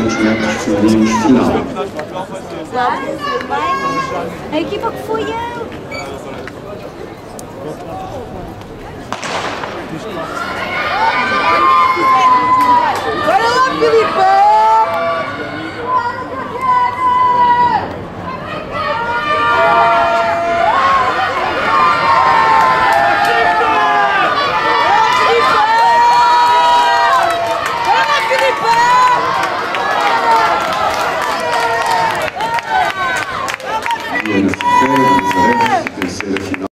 200 metros femininos final. Olá, tudo bem? A equipa que fui eu. Bora lá, Filipa!